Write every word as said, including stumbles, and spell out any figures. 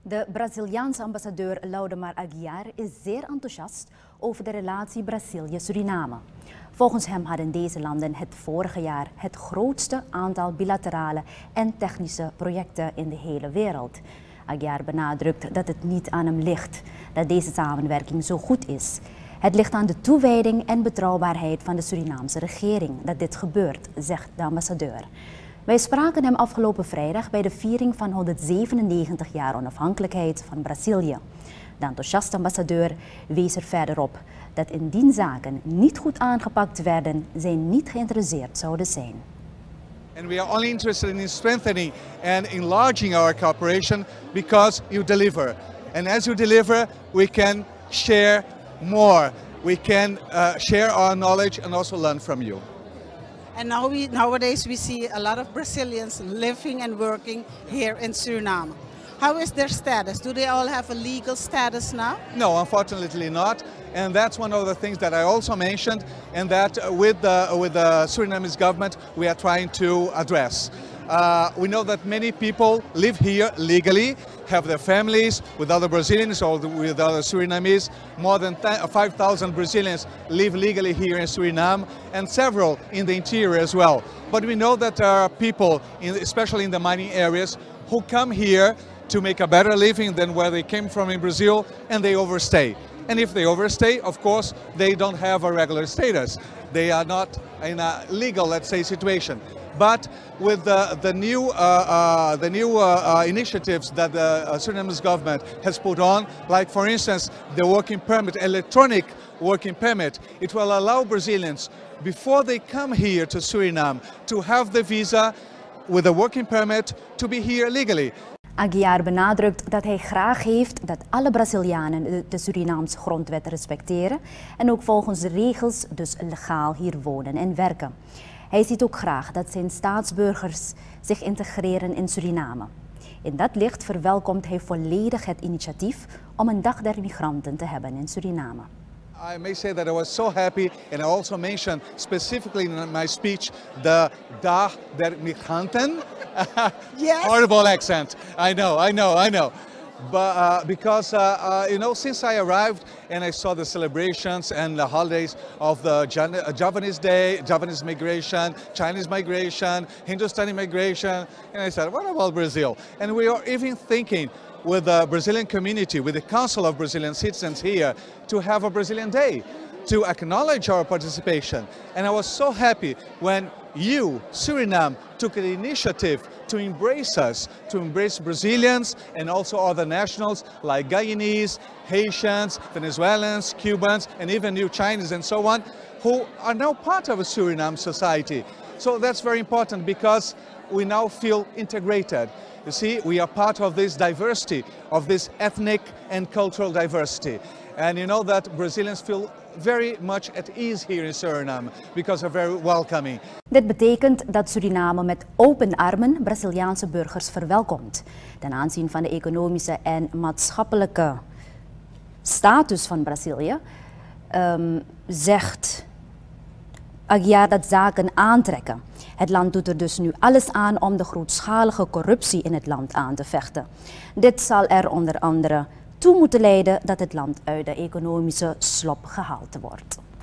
De Braziliaanse ambassadeur Laudemar Aguiar is zeer enthousiast over de relatie Brazilië-Suriname. Volgens hem hadden deze landen het vorige jaar het grootste aantal bilaterale en technische projecten in de hele wereld. Aguiar benadrukt dat het niet aan hem ligt dat deze samenwerking zo goed is. Het ligt aan de toewijding en betrouwbaarheid van de Surinaamse regering dat dit gebeurt, zegt de ambassadeur. Wij spraken hem afgelopen vrijdag bij de viering van honderdzevenennegentig jaar onafhankelijkheid van Brazilië. De enthousiaste ambassadeur wees er verder op dat indien zaken niet goed aangepakt werden, zij niet geïnteresseerd zouden zijn. And we are only interested in strengthening and enlarging our cooperation because you deliver. And as you deliver, we can share more. We can uh, share our knowledge and also learn from you. And now we, nowadays we see a lot of Brazilians living and working here in Suriname. How is their status? Do they all have a legal status now? No, unfortunately not. And that's one of the things that I also mentioned, and that uh, with the, with the Surinamese government we are trying to address. Uh, we know that many people live here legally, have their families with other Brazilians or with other Surinamese. More than five thousand Brazilians live legally here in Suriname, and several in the interior as well. But we know that there are people, in, especially in the mining areas, who come here to make a better living than where they came from in Brazil, and they overstay. And if they overstay, of course, they don't have a regular status. They are not in a legal, let's say, situation. But with the, the new, uh, uh, the new uh, uh, initiatives that the uh, Surinamese government has put on, like for instance the working permit, electronic working permit, it will allow Brazilians, before they come here to Suriname, to have the visa with a working permit to be here legally. Aguiar benadrukt dat hij graag heeft dat alle Brazilianen de, de Surinaamse grondwet respecteren en ook volgens de regels dus legaal hier wonen en werken. Hij ziet ook graag dat zijn staatsburgers zich integreren in Suriname. In dat licht verwelkomt hij volledig het initiatief om een dag der migranten te hebben in Suriname. I may say that I was so happy, and I also mentioned specifically in my speech the Dag der Migranten. Yes. Horrible accent. I know, I know, I know. But uh, because uh, uh, you know, since I arrived and I saw the celebrations and the holidays of the Jan uh, Javanese Day, Javanese migration, Chinese migration, Hindustani migration, and I said, what about Brazil? And we are even thinking with the Brazilian community, with the Council of Brazilian Citizens here, to have a Brazilian Day, to acknowledge our participation. And I was so happy when you, Suriname, took the initiative to embrace us, to embrace Brazilians and also other nationals like Guyanese, Haitians, Venezuelans, Cubans, and even new Chinese and so on, who are now part of a Suriname society. So that's very important because we now feel integrated. You see, we are part of this diversity, of this ethnic and cultural diversity. And you know that Brazilians feel very much at ease here in Suriname because they're very welcoming. Dit betekent dat Suriname met open armen Braziliaanse burgers verwelkomt. Ten aanzien van de economische en maatschappelijke status van Brazilië um, zegt Aguiar dat zaken aantrekken. Het land doet er dus nu alles aan om de grootschalige corruptie in het land aan te vechten. Dit zal er onder andere toe moeten leiden dat het land uit de economische slop gehaald wordt.